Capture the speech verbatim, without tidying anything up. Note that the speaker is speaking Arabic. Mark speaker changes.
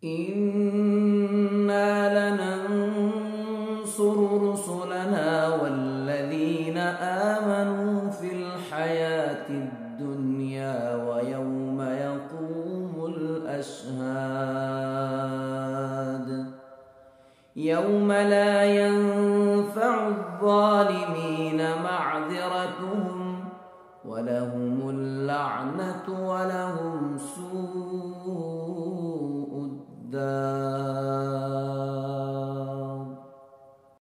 Speaker 1: إنا لننصر رسلنا والذين آمنوا في الحياة الدنيا ويوم يقوم الأشهاد يوم لا ينفع الظالمين معذرتهم ولهم اللعنة ولهم سوء